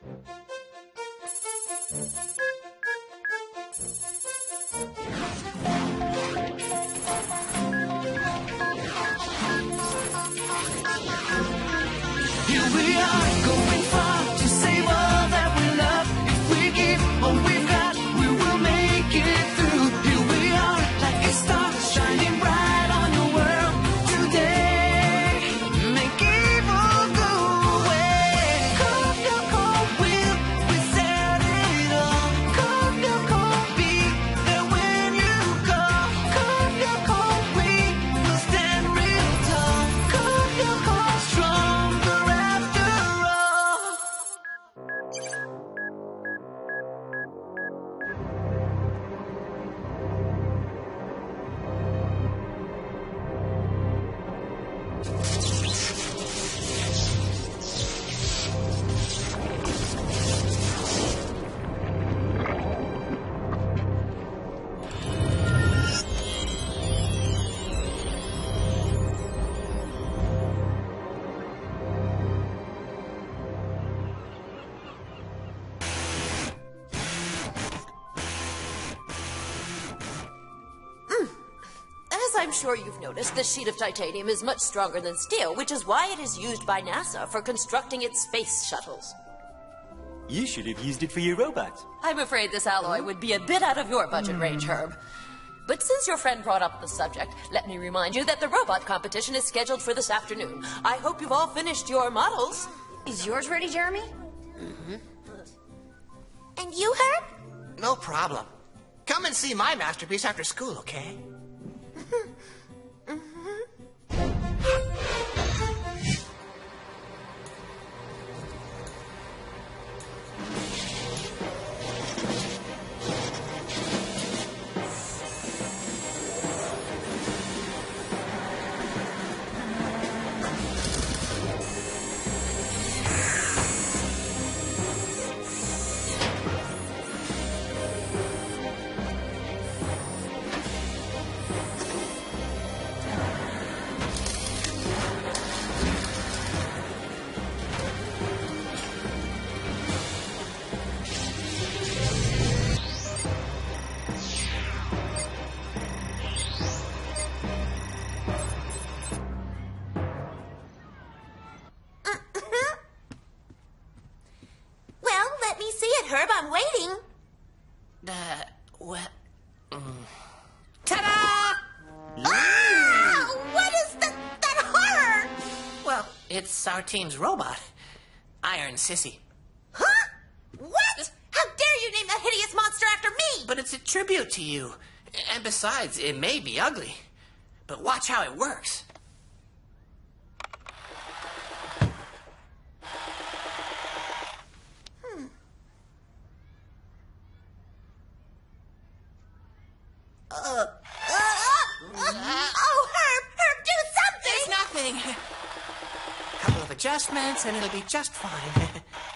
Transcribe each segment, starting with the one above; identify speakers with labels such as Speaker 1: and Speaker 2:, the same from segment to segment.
Speaker 1: Here we are, going far to save all that we love. If we give all we've got, we will make it through. Here we are, like a star shining bright on your world today. Make evil go away. Cold, your cold will, we set it all. Cold, your cold, be there when you call. Cold, your cold, we will stand real tall. Cold, your cold, stronger after all.
Speaker 2: As I'm sure you've noticed, this sheet of titanium is much stronger than steel, which is why it is used by NASA for constructing its space shuttles.
Speaker 3: You should have used it for your robot.
Speaker 2: I'm afraid this alloy would be a bit out of your budget range, Herb. But since your friend brought up the subject, let me remind you that the robot competition is scheduled for this afternoon. I hope you've all finished your models.
Speaker 4: Is yours ready, Jeremy?
Speaker 5: And you, Herb?
Speaker 6: No problem. Come and see my masterpiece after school, okay?
Speaker 5: Well, let me see it, Herb. I'm waiting.
Speaker 6: What?
Speaker 5: Ta-da! Oh, what is that horror?
Speaker 6: Well, it's our team's robot, Iron Sissy.
Speaker 5: Huh? What? How dare you name that hideous monster after me?
Speaker 6: But it's a tribute to you. And besides, it may be ugly. But watch how it works.
Speaker 5: Oh, Herb, do something!
Speaker 6: It's nothing. Couple of adjustments and it'll be just fine.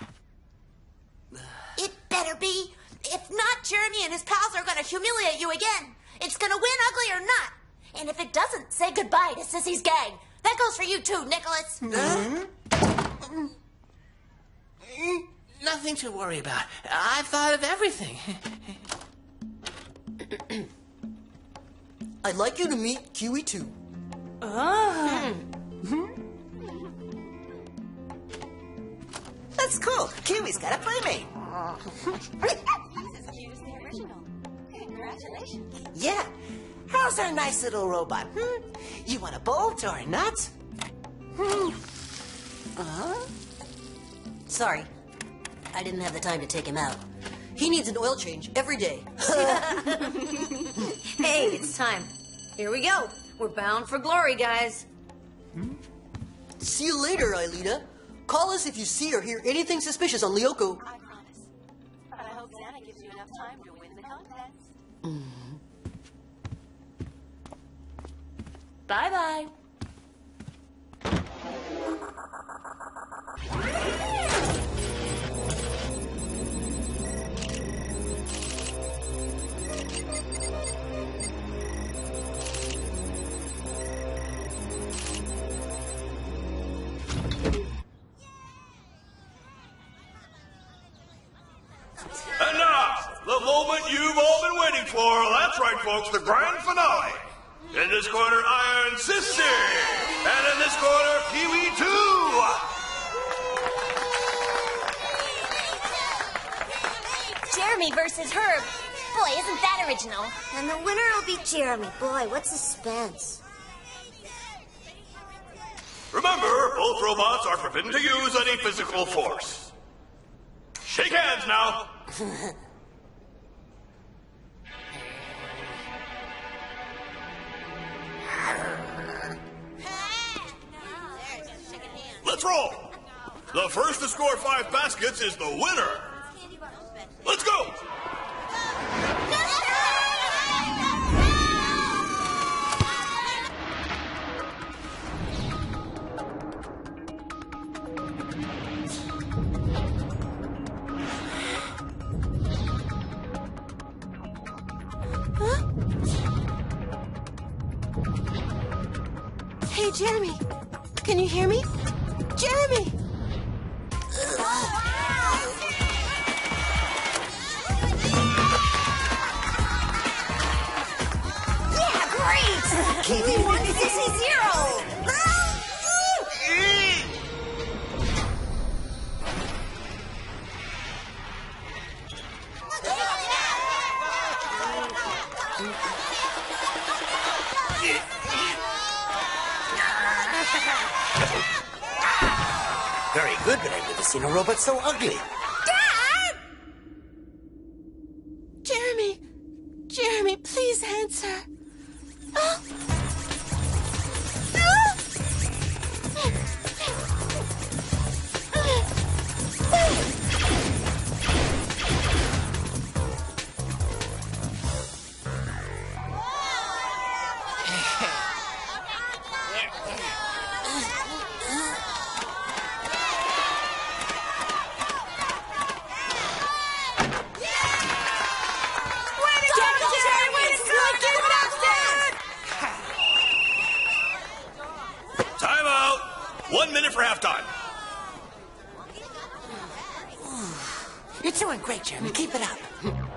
Speaker 5: It better be. If not, Jeremy and his pals are going to humiliate you again. It's going to win ugly or not. And if it doesn't, say goodbye to Sissy's gang. That goes for you too, Nicholas.
Speaker 6: Nothing to worry about. I've thought of everything.
Speaker 7: I'd like you to meet Kiwi 2.
Speaker 8: That's cool. Kiwi's got a playmate. Yeah. How's our nice little robot? You want a bolt or a nut?
Speaker 7: Sorry, I didn't have the time to take him out. He needs an oil change every day.
Speaker 4: Hey, it's time. Here we go. We're bound for glory, guys.
Speaker 7: See you later, Aelita. Call us if you see or hear anything suspicious on Lyoko.
Speaker 2: I promise. But I hope Santa gives you enough time to win the contest. Bye-bye.
Speaker 9: And now, the moment you've all been waiting for. That's right, folks, the grand finale. In this corner, Iron Sissy. And in this corner, Kiwi 2.
Speaker 5: Jeremy versus Herb. Boy, isn't that original. And the winner will be Jeremy. Boy, what suspense.
Speaker 9: Remember, both robots are forbidden to use any physical force. Shake hands now. Let's roll. The first to score 5 baskets is the winner. Let's go.
Speaker 4: Hey, Jeremy. Can you hear me? Jeremy!
Speaker 5: Yeah, great! Kiwi 1, Sissy 0!
Speaker 8: Very good, but I've never seen a robot so ugly.
Speaker 5: Dad!
Speaker 4: Jeremy! Jeremy, please answer. Oh.
Speaker 9: Time out. 1 minute for halftime.
Speaker 8: You're doing great, Jeremy. Keep it up.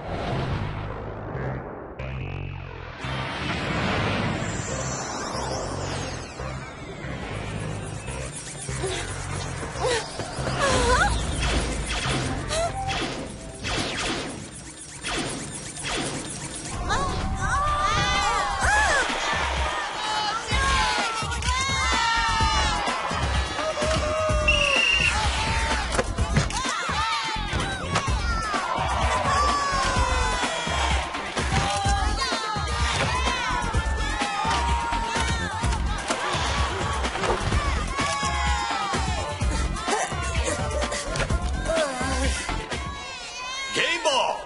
Speaker 9: Game ball.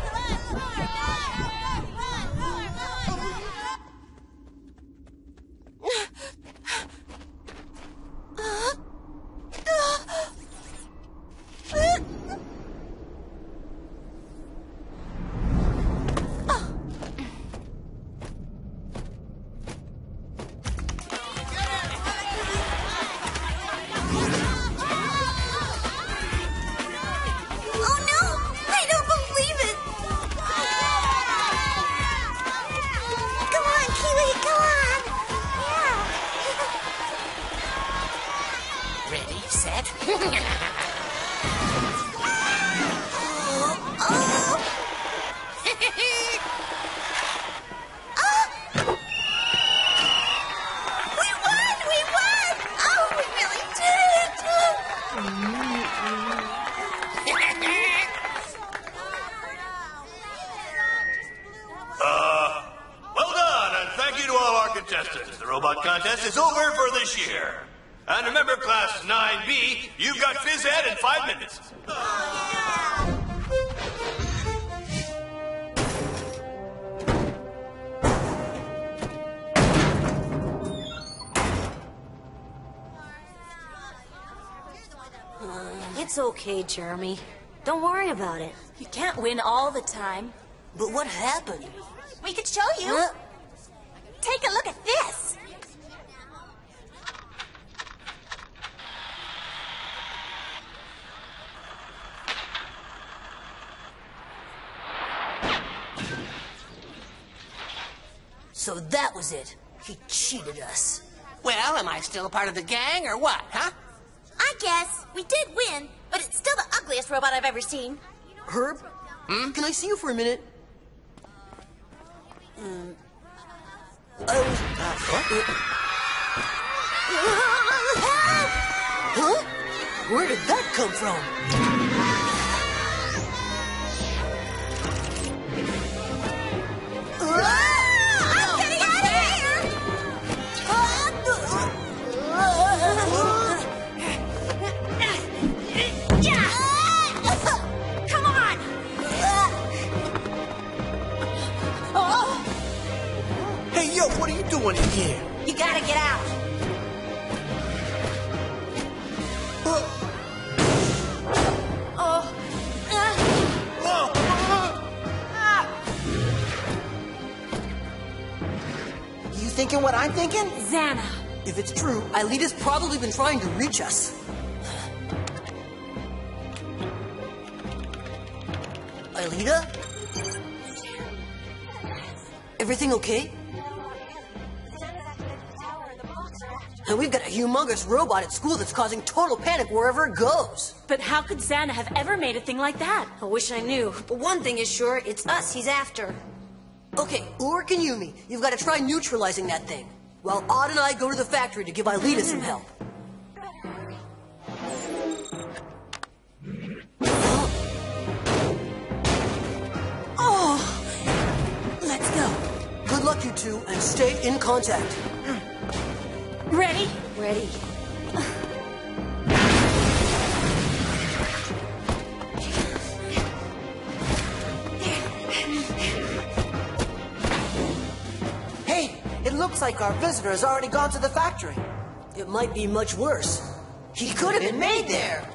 Speaker 5: Oh no! I don't believe it! Come on, Kiwi, come on! Yeah.
Speaker 6: Ready, set.
Speaker 5: We won! We won! Oh, we really did it!
Speaker 9: Well done, and thank you to all our contestants. The robot contest is over for this year. And remember, class 9B, you've got phys ed in 5 minutes.
Speaker 4: It's okay, Jeremy. Don't worry about it.
Speaker 2: You can't win all the time.
Speaker 7: But what happened?
Speaker 5: We could show you. Take a look at this.
Speaker 7: So that was it. He cheated us.
Speaker 6: Well, am I still a part of the gang or what, huh?
Speaker 5: I guess we did win, but it's still the ugliest robot I've ever seen.
Speaker 7: Herb? Can I see you for a minute? Huh? Where did that come from?
Speaker 5: I'm getting out of here! Come on!
Speaker 8: Hey, yo, what are you doing in here?
Speaker 4: You gotta get out.
Speaker 8: You thinking what I'm thinking?
Speaker 4: Xana.
Speaker 7: If it's true, Aelita's probably been trying to reach us. Aelita? Everything okay? And we've got a humongous robot at school that's causing total panic wherever it goes.
Speaker 4: But how could Xana have ever made a thing like that?
Speaker 10: I wish I knew. But one thing is sure, it's us he's after.
Speaker 7: Okay, Ulrich and Yumi, you've got to try neutralizing that thing. While Odd and I go to the factory to give Aelita some help.
Speaker 4: Oh! Let's go.
Speaker 7: Good luck, you two, and stay in contact.
Speaker 4: Ready?
Speaker 10: Ready.
Speaker 8: Hey, it looks like our visitor has already gone to the factory.
Speaker 7: It might be much worse.
Speaker 8: He could have been made there.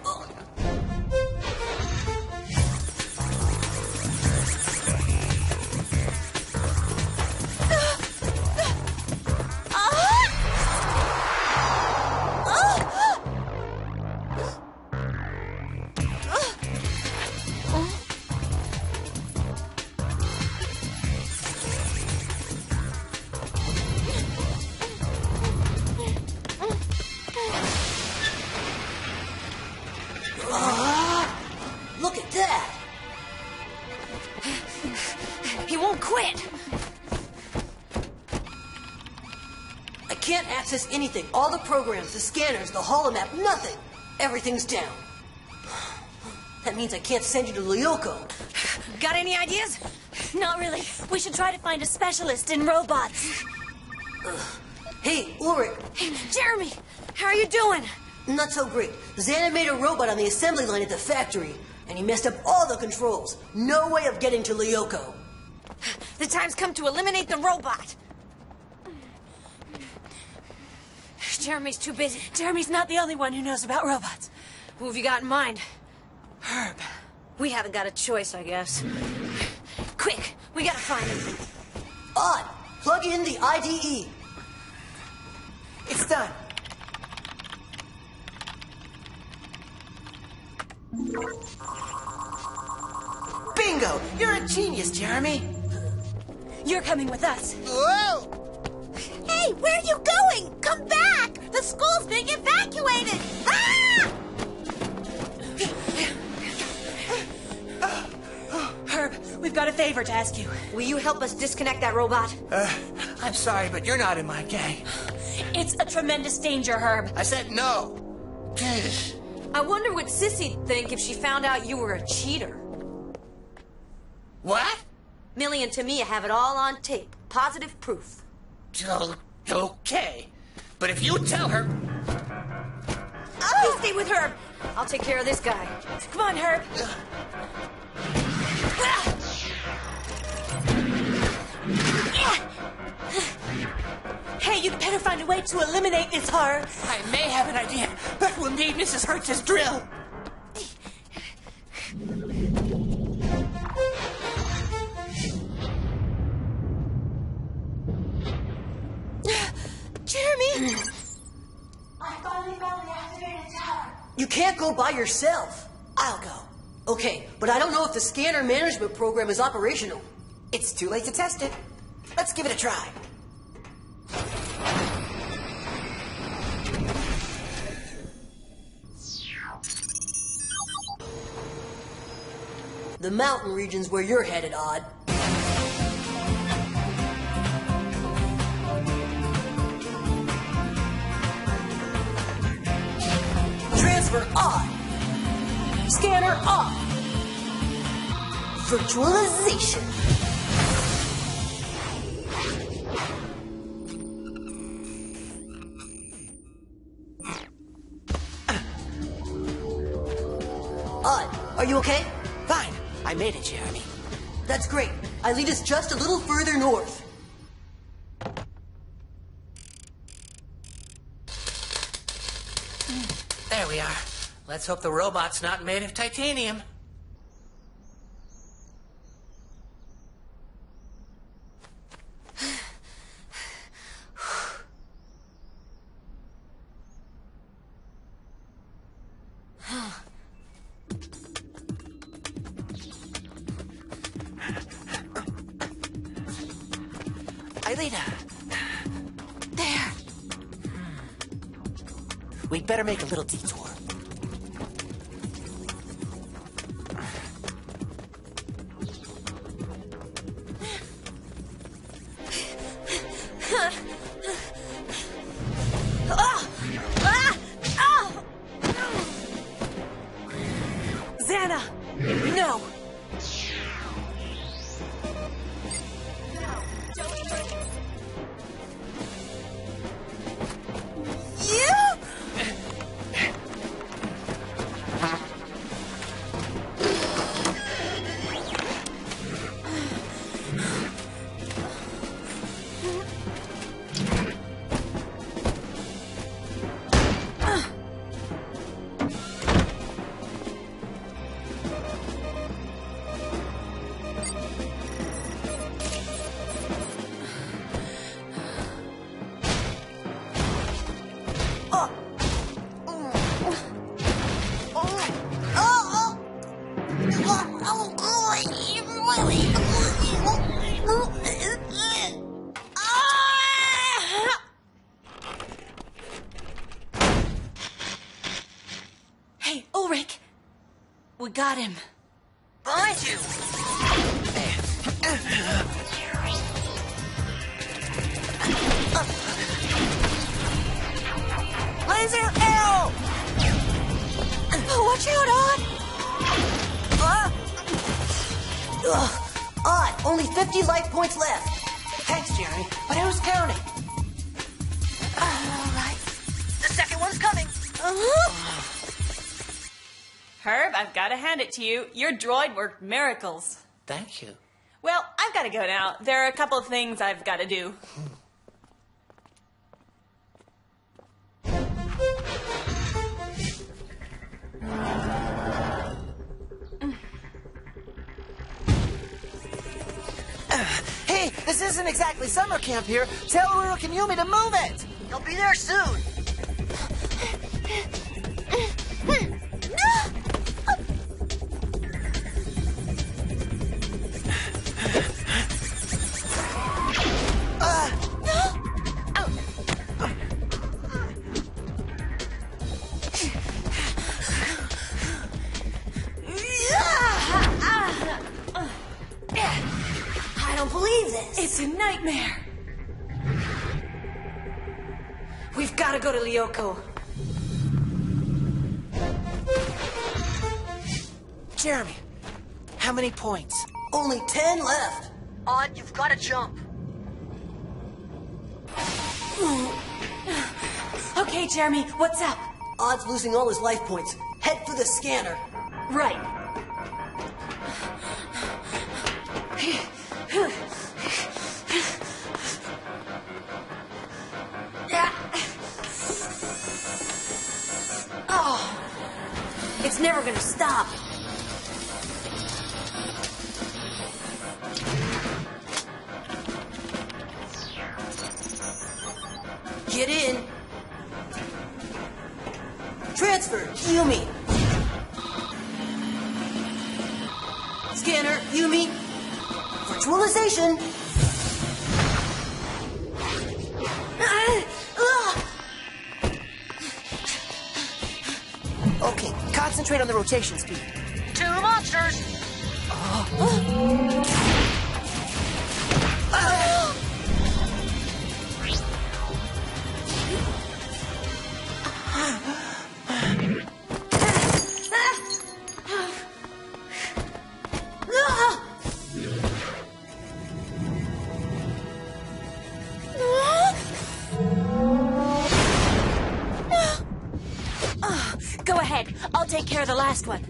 Speaker 7: Look at that!
Speaker 4: He won't quit.
Speaker 7: I can't access anything. All the programs, the scanners, the holomap, nothing. Everything's down. That means I can't send you to Lyoko.
Speaker 4: Got any ideas? Not really. We should try to find a specialist in robots.
Speaker 7: Hey, Ulrich.
Speaker 4: Jeremy, how are you doing?
Speaker 7: Not so great. Xana made a robot on the assembly line at the factory, and he messed up all the controls. No way of getting to Lyoko.
Speaker 4: The time's come to eliminate the robot. Jeremy's too busy. Jeremy's not the only one who knows about robots. Who have you got in mind? Herb.
Speaker 10: We haven't got a choice, I guess.
Speaker 4: Quick, we gotta find him.
Speaker 7: Odd, plug in the IDE.
Speaker 8: It's done. Bingo! You're a genius, Jeremy.
Speaker 4: You're coming with us.
Speaker 8: Whoa!
Speaker 5: Hey, where are you going? Come back! The school's being evacuated! Ah!
Speaker 4: Herb, we've got a favor to ask you.
Speaker 10: Will you help us disconnect that robot?
Speaker 8: I'm sorry, but you're not in my gang.
Speaker 4: It's a tremendous danger, Herb.
Speaker 8: I said no.
Speaker 10: I wonder what Sissy'd think if she found out you were a cheater.
Speaker 6: What?
Speaker 10: Millie and Tamia have it all on tape. Positive proof.
Speaker 6: Okay. But if you tell her...
Speaker 10: You stay with Herb. I'll take care of this guy.
Speaker 4: Come on, Herb. Hey, you'd better find a way to eliminate this horror.
Speaker 6: I may have an idea, but we'll need Mrs. Hertz's drill.
Speaker 4: Jeremy!
Speaker 5: I finally found the activated tower.
Speaker 7: You can't go by yourself.
Speaker 8: I'll go.
Speaker 7: Okay, but I don't know if the scanner management program is operational.
Speaker 8: It's too late to test it. Let's give it a try.
Speaker 7: The mountain region's where you're headed, Odd. Transfer on. Scanner off. Virtualization. Odd, are you okay?
Speaker 8: Fine. I made it, Jeremy.
Speaker 7: That's great. I lead us just a little further north.
Speaker 6: There we are. Let's hope the robot's not made of titanium.
Speaker 8: Aelita. There. We'd better make a little detour.
Speaker 7: Xana! No!
Speaker 4: Hey, Ulrich! We got him.
Speaker 7: Behind you!
Speaker 8: Laser arrow!
Speaker 7: Watch out, Odd! Odd, only 50 life points left.
Speaker 8: Thanks, Jeremy. But who's counting?
Speaker 7: All right. The second one's coming.
Speaker 11: Herb, I've got to hand it to you. Your droid worked miracles.
Speaker 6: Thank you.
Speaker 11: Well, I've got to go now. There are a couple of things I've got to do.
Speaker 8: Hey, this isn't exactly summer camp here. Tell Uruk and Yumi to move it.
Speaker 7: You'll be there soon. I don't believe this.
Speaker 4: It's a nightmare. We've got to go to Lyoko.
Speaker 8: Jeremy, how many points?
Speaker 7: Only 10 left. Odd, you've got to jump.
Speaker 4: Okay, Jeremy, what's up?
Speaker 7: Odd's losing all his life points. Head for the scanner.
Speaker 4: Right. Oh, it's never gonna stop.
Speaker 7: Get in. Transfer, Yumi. Scanner, Yumi. Virtualization.
Speaker 8: Okay, concentrate on the rotation speed.
Speaker 7: 2 monsters.
Speaker 4: Go ahead. I'll take care of the last one.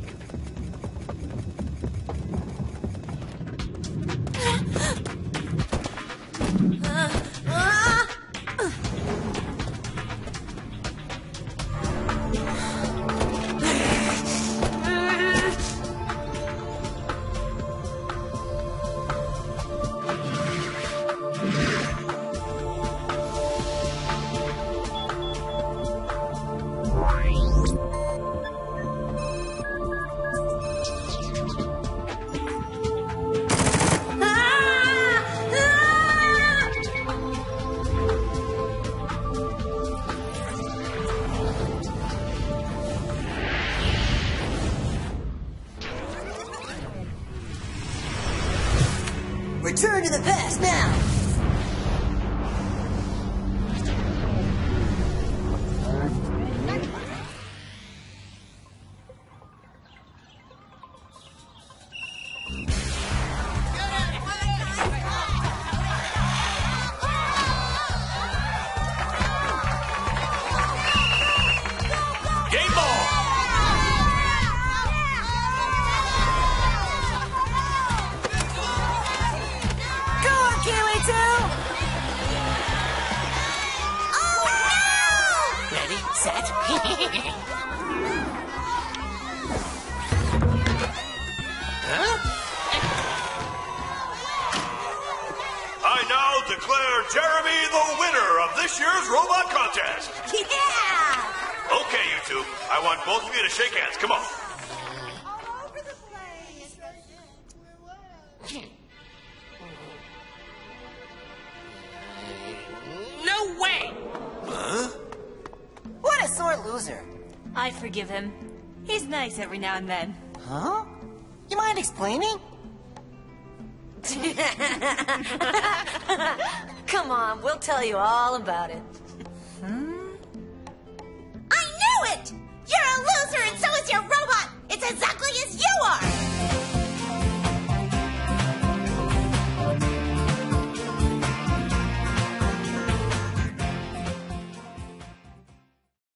Speaker 7: Return to the past now!
Speaker 9: Game ball!
Speaker 4: Go on, Kiwi 2!
Speaker 6: Ready, set.
Speaker 9: I now declare Jeremy the winner of this year's robot contest.
Speaker 5: Yeah!
Speaker 9: Okay, you two. I want both of you to shake hands. Come on.
Speaker 6: No way!
Speaker 8: What a sore loser.
Speaker 11: I forgive him. He's nice every now and then.
Speaker 8: Huh? You mind explaining?
Speaker 4: Come on, we'll tell you all about it.
Speaker 5: I knew it! You're a loser and so is your robot!